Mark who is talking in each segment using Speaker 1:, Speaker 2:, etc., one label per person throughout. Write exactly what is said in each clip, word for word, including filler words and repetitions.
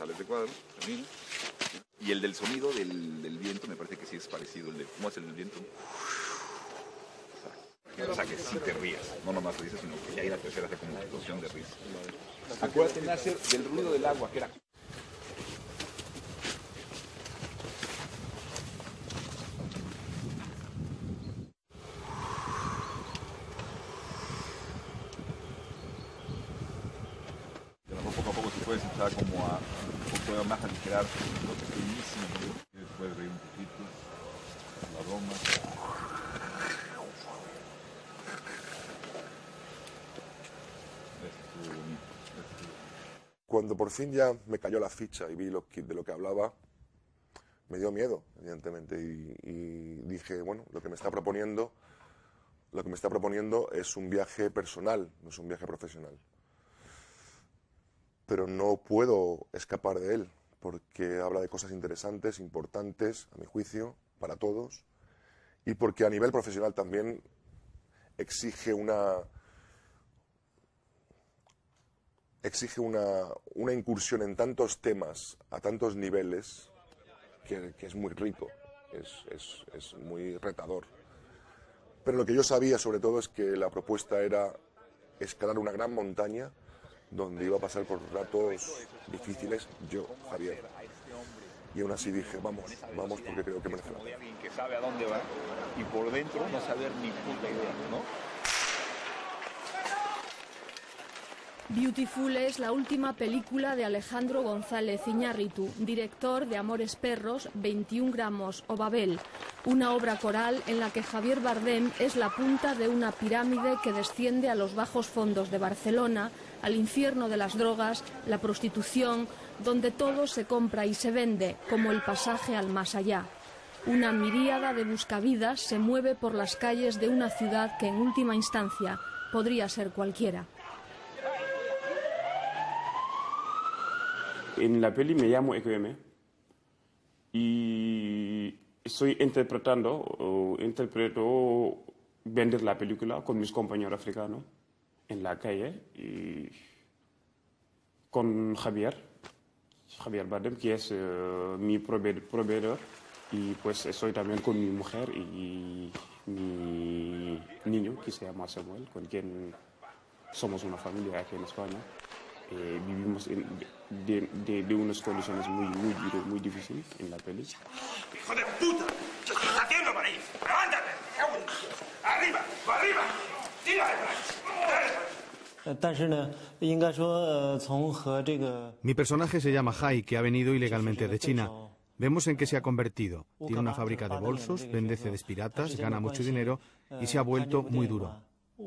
Speaker 1: sales de cuadro, termina. Y el del sonido del, del viento me parece que sí es parecido. El de, ¿cómo es el del viento? O sea, que sí te rías, no nomás ríes, sino que ya ahí la tercera hace como una explosión de risa. Acuérdate, Nasser, del ruido del agua, que era... Poco a poco se puede empezar como a un poco más aligerar lo que estoy buenísimo, y después reír un poquito, la broma.
Speaker 2: Cuando por fin ya me cayó la ficha y vi lo que, de lo que hablaba, me dio miedo, evidentemente, y, y dije, bueno, lo que me está proponiendo, lo que me está proponiendo es un viaje personal, no es un viaje profesional. Pero no puedo escapar de él, porque habla de cosas interesantes, importantes, a mi juicio, para todos, y porque a nivel profesional también exige una exige una, una incursión en tantos temas, a tantos niveles, que, que es muy rico, es, es, es muy retador. Pero lo que yo sabía sobre todo es que la propuesta era escalar una gran montaña donde iba a pasar por ratos difíciles yo, Javier. Y aún así dije, vamos, vamos porque creo que merece la pena.
Speaker 1: Alguien que sabe a dónde va y por dentro no saber ni puta idea, ¿no?
Speaker 3: Beautiful es la última película de Alejandro González Iñárritu, director de Amores Perros, veintiún gramos o Babel, una obra coral en la que Javier Bardem es la punta de una pirámide que desciende a los bajos fondos de Barcelona, al infierno de las drogas, la prostitución, donde todo se compra y se vende, como el pasaje al más allá. Una miríada de buscavidas se mueve por las calles de una ciudad que en última instancia podría ser cualquiera.
Speaker 4: En la peli me llamo Eko M y estoy interpretando, o interpreto vender la película con mis compañeros africanos en la calle y con Javier, Javier Bardem, que es uh, mi proveedor, y pues estoy también con mi mujer y mi niño que se llama Samuel, con quien somos una familia aquí en España. Eh, vivimos en, de, de, de unas condiciones muy, muy, muy difíciles en la peli.
Speaker 5: ¡Hijo de puta! ¿Qué estás haciendo por ahí? ¡Levántate! ¡Arriba! ¡Arriba! ¡Tírale!
Speaker 6: Mi personaje se llama Hai, que ha venido ilegalmente de China. Vemos en qué se ha convertido. Tiene una fábrica de bolsos, vende C Ds piratas, gana mucho dinero y se ha vuelto muy duro.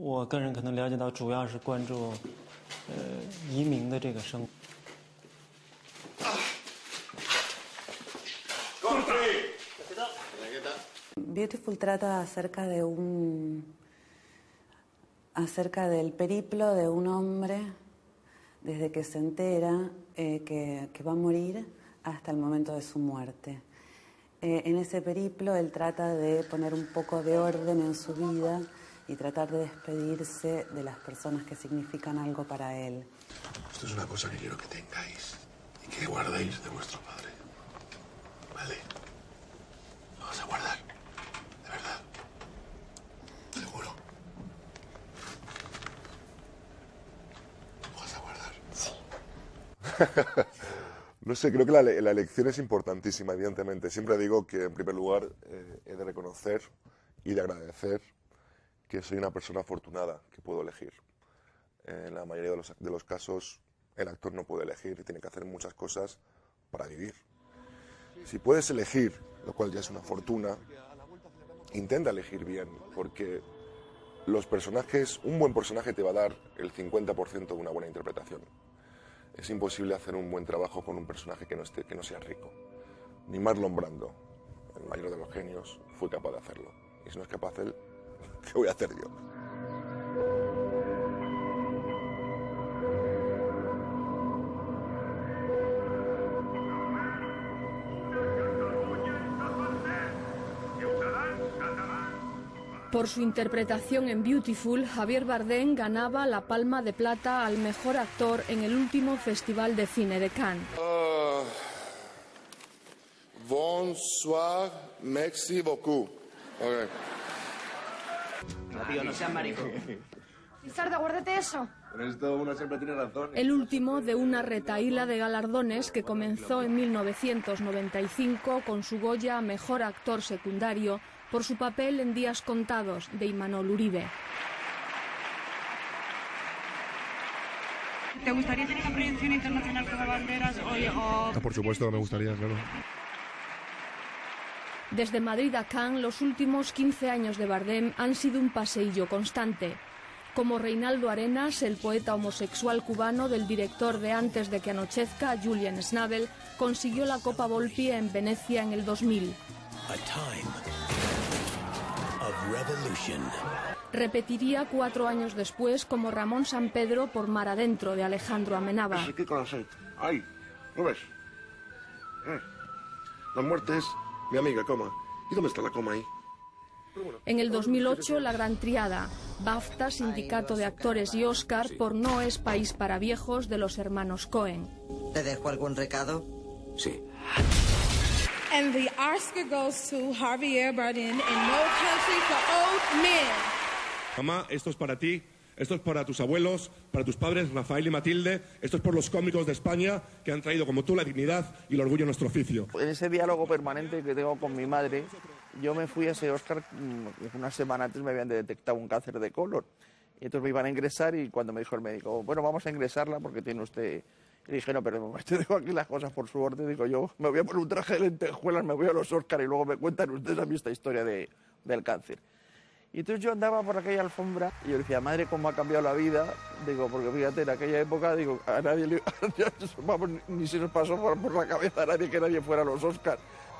Speaker 7: Beautiful trata acerca de un acerca del periplo de un hombre desde que se entera eh, que, que va a morir hasta el momento de su muerte. Eh, en ese periplo él trata de poner un poco de orden en su vida y tratar de despedirse de las personas que significan algo para él.
Speaker 2: Esto es una cosa que quiero que tengáis y que guardéis de vuestro padre. ¿Vale? Lo vas a guardar. De verdad. Seguro. Lo vas a guardar. Sí. No sé, creo que la, la elección es importantísima, evidentemente. Siempre digo que, en primer lugar, eh, he de reconocer y de agradecer que soy una persona afortunada, que puedo elegir. Eh, en la mayoría de los, de los casos, el actor no puede elegir y tiene que hacer muchas cosas para vivir. Si puedes elegir, lo cual ya es una fortuna, intenta elegir bien, porque los personajes, un buen personaje te va a dar el cincuenta por ciento de una buena interpretación. Es imposible hacer un buen trabajo con un personaje que no, esté, que no sea rico. Ni Marlon Brando, el mayor de los genios, fue capaz de hacerlo. Y si no es capaz él, ¿qué voy a hacer yo?
Speaker 3: Por su interpretación en Beautiful, Javier Bardem ganaba la Palma de Plata al mejor actor en el último Festival de Cine de Cannes.
Speaker 2: Uh, Bonsoir, merci beaucoup. Okay.
Speaker 8: No, tío, no seas marico.
Speaker 9: Lizardo, guárdate eso.
Speaker 1: Con esto uno siempre tiene razón.
Speaker 3: El último de una retahíla de galardones que comenzó en mil novecientos noventa y cinco con su Goya a Mejor Actor Secundario por su papel en Días Contados, de Imanol Uribe.
Speaker 9: ¿Te gustaría tener una proyección internacional como Banderas o...? o...
Speaker 2: Ah, por supuesto, me gustaría, claro.
Speaker 3: Desde Madrid a Cannes, los últimos quince años de Bardem han sido un paseillo constante. Como Reinaldo Arenas, el poeta homosexual cubano del director de Antes de que anochezca, Julian Schnabel, consiguió la Copa Volpi en Venecia en el dos mil. Repetiría cuatro años después como Ramón Sampedro por Mar Adentro, de Alejandro Amenábar.
Speaker 10: Aquí con aceite. ¡Ay! ¿Lo ves? Eh. La muerte es mi amiga, coma. ¿Y dónde está la coma ahí?
Speaker 3: En el dos mil ocho, la gran triada, BAFTA, Sindicato de Actores y Oscar por No es país para viejos, de los hermanos Coen.
Speaker 11: ¿Te dejo algún recado?
Speaker 1: Sí.
Speaker 9: And the Oscar goes to Javier Bardem in No Country for Old Men.
Speaker 10: Mamá, esto es para ti, esto es para tus abuelos, para tus padres, Rafael y Matilde, esto es por los cómicos de España que han traído como tú la dignidad y el orgullo a nuestro oficio.
Speaker 12: En ese diálogo permanente que tengo con mi madre, yo me fui a ese Oscar, una semana antes me habían detectado un cáncer de colon. Y entonces me iban a ingresar y cuando me dijo el médico, bueno, vamos a ingresarla porque tiene usted... Y dije, no, pero te dejo aquí las cosas por su orden. Digo, yo me voy a poner un traje de lentejuelas, me voy a los Oscar y luego me cuentan ustedes a mí esta historia de, del cáncer. Y entonces yo andaba por aquella alfombra y yo decía, madre, cómo ha cambiado la vida. Digo, porque fíjate, en aquella época, digo, a nadie le, vamos, ni se nos pasó por, por la cabeza a nadie que nadie fuera a los Oscar.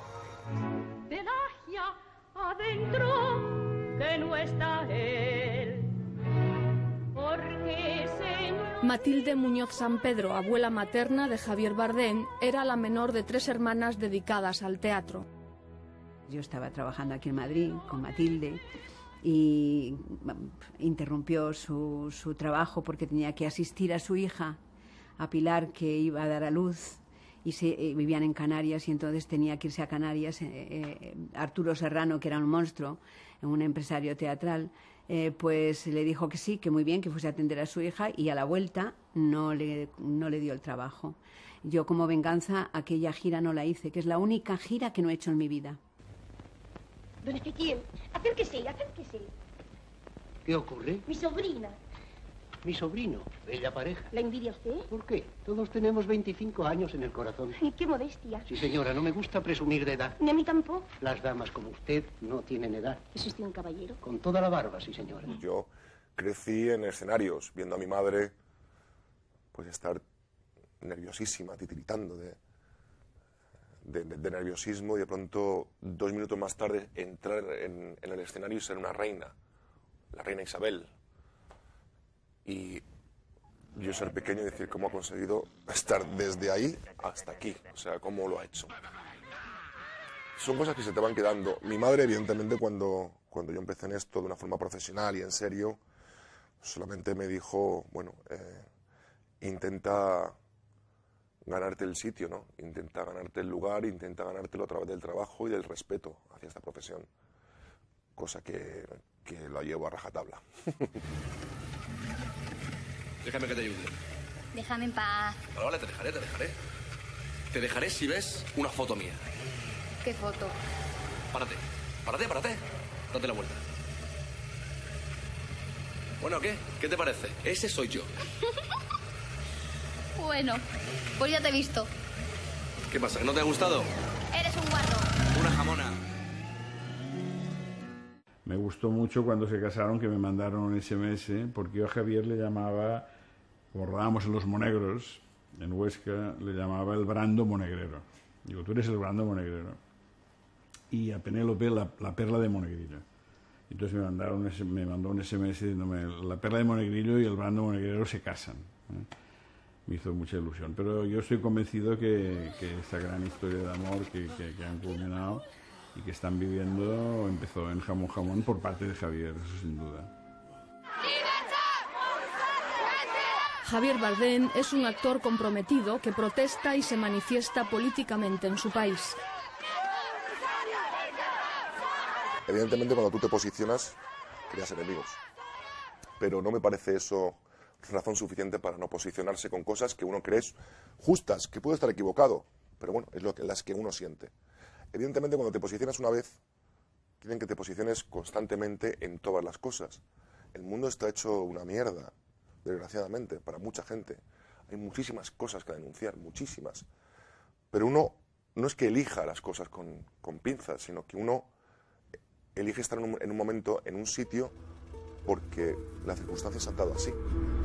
Speaker 13: Adentro que no está él, porque señor...
Speaker 3: Matilde Muñoz Sampedro, abuela materna de Javier Bardem, era la menor de tres hermanas dedicadas al teatro.
Speaker 14: Yo estaba trabajando aquí en Madrid con Matilde y interrumpió su, su trabajo porque tenía que asistir a su hija, a Pilar, que iba a dar a luz, y se, eh, vivían en Canarias y entonces tenía que irse a Canarias. Eh, eh, Arturo Serrano, que era un monstruo, un empresario teatral, eh, pues le dijo que sí, que muy bien, que fuese a atender a su hija, y a la vuelta no le, no le dio el trabajo. Yo, como venganza, aquella gira no la hice, que es la única gira que no he hecho en mi vida.
Speaker 15: Don Ezequiel, acérquese, acérquese.
Speaker 16: ¿Qué ocurre?
Speaker 15: Mi sobrina.
Speaker 16: Mi sobrino, bella pareja.
Speaker 15: ¿La envidia usted?
Speaker 16: ¿Por qué? Todos tenemos veinticinco años en el corazón.
Speaker 15: Ay, qué modestia.
Speaker 16: Sí, señora, no me gusta presumir de edad.
Speaker 15: Ni a mí tampoco.
Speaker 16: Las damas como usted no tienen edad.
Speaker 15: ¿Es usted un caballero?
Speaker 16: Con toda la barba, sí, señora.
Speaker 2: Yo crecí en escenarios, viendo a mi madre pues estar nerviosísima, titiritando de, de, de, de nerviosismo, y de pronto, dos minutos más tarde, entrar en, en el escenario y ser una reina, la reina Isabel. Y yo ser pequeño y decir cómo ha conseguido estar desde ahí hasta aquí, o sea, cómo lo ha hecho. Son cosas que se te van quedando. Mi madre, evidentemente, cuando, cuando yo empecé en esto de una forma profesional y en serio, solamente me dijo, bueno, eh, intenta ganarte el sitio, ¿no? Intenta ganarte el lugar, intenta ganártelo a través del trabajo y del respeto hacia esta profesión. Cosa que, que la llevo a rajatabla.
Speaker 17: Déjame que te ayude.
Speaker 18: Déjame en paz.
Speaker 17: Vale, vale, te dejaré, te dejaré. Te dejaré si ves una foto mía.
Speaker 18: ¿Qué foto?
Speaker 17: Párate, párate, párate. Date la vuelta. Bueno, ¿qué? ¿Qué te parece? Ese soy yo.
Speaker 18: Bueno, pues ya te he visto.
Speaker 17: ¿Qué pasa? ¿Que no te ha gustado?
Speaker 18: Eres un guarro.
Speaker 17: Una jamona.
Speaker 19: Me gustó mucho cuando se casaron, que me mandaron un ese eme ese, porque yo a Javier le llamaba, como rodábamos en Los Monegros, en Huesca, le llamaba el Brando Monegrero. Digo, tú eres el Brando Monegrero. Y a Penélope la, la Perla de Monegrillo. Entonces me, mandaron ese, me mandó un ese eme ese diciéndome, la Perla de Monegrillo y el Brando Monegrero se casan. ¿eh? Me hizo mucha ilusión. Pero yo estoy convencido que, que esta gran historia de amor que, que, que han culminado y que están viviendo empezó en Jamón Jamón por parte de Javier, eso sin duda.
Speaker 3: Javier Bardem es un actor comprometido que protesta y se manifiesta políticamente en su país.
Speaker 2: Evidentemente, cuando tú te posicionas, creas enemigos. Pero no me parece eso razón suficiente para no posicionarse con cosas que uno cree justas, que puede estar equivocado, pero bueno, es lo que, las que uno siente. Evidentemente, cuando te posicionas una vez, quieren que te posiciones constantemente en todas las cosas. El mundo está hecho una mierda, desgraciadamente, para mucha gente. Hay muchísimas cosas que denunciar, muchísimas. Pero uno no es que elija las cosas con, con pinzas, sino que uno elige estar en un, en un momento, en un sitio, porque las circunstancias han dado así.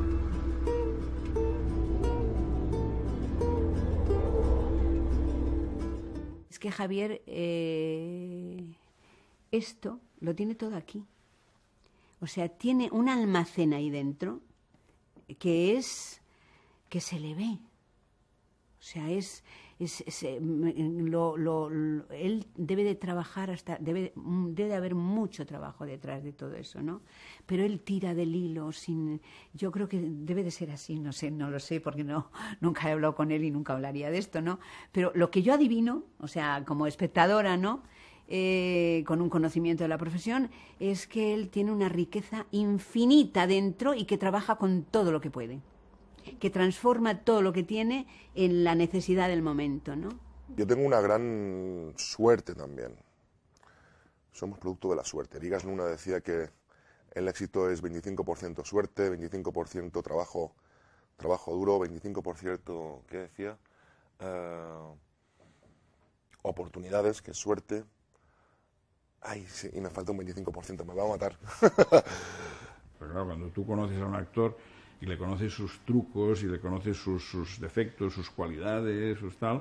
Speaker 14: Es que Javier, eh, esto lo tiene todo aquí. O sea, tiene un almacén ahí dentro que es, que se le ve. O sea, es, es, es eh, lo, lo, lo, él debe de trabajar hasta, debe, debe de haber mucho trabajo detrás de todo eso, ¿no? Pero él tira del hilo sin, yo creo que debe de ser así, no sé, no lo sé, porque no, nunca he hablado con él y nunca hablaría de esto, ¿no? Pero lo que yo adivino, o sea, como espectadora, ¿no?, Eh, con un conocimiento de la profesión, es que él tiene una riqueza infinita dentro y que trabaja con todo lo que puede, que transforma todo lo que tiene en la necesidad del momento, ¿no?
Speaker 2: Yo tengo una gran suerte también. Somos producto de la suerte. Vigas Luna decía que el éxito es veinticinco por ciento suerte, veinticinco por ciento trabajo, trabajo duro, veinticinco por ciento, ¿qué decía? Uh, oportunidades, que es suerte. Ay, sí, y me falta un veinticinco por ciento, me va a matar.
Speaker 19: Pero claro, cuando tú conoces a un actor y le conoces sus trucos y le conoces sus, sus defectos, sus cualidades, sus tal,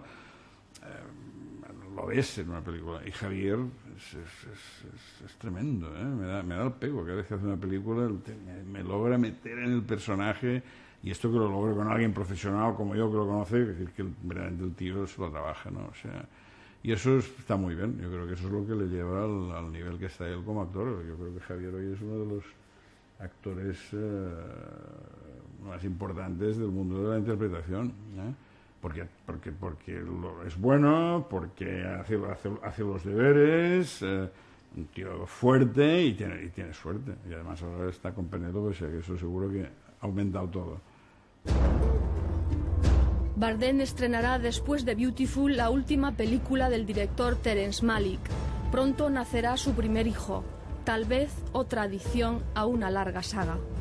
Speaker 19: eh, lo ves en una película. Y Javier es, es, es, es, es tremendo, ¿eh? Me da, me da el pego. Cada vez que hace una película me, me logra meter en el personaje, y esto que lo logre con alguien profesional como yo que lo conoce, es decir, que verdaderamente el tío se lo trabaja, ¿no? O sea, y eso está muy bien. Yo creo que eso es lo que le lleva al, al nivel que está él como actor. Yo creo que Javier hoy es uno de los actores eh, más importantes del mundo de la interpretación, ¿eh? Porque, porque, porque lo, es bueno, porque hace, hace, hace los deberes, eh, un tío fuerte y tiene, y tiene suerte. Y además ahora está con Penélope, o sea que eso seguro que ha aumentado todo.
Speaker 3: Bardem estrenará después de Beautiful la última película del director Terrence Malick. Pronto nacerá su primer hijo, tal vez otra adición a una larga saga.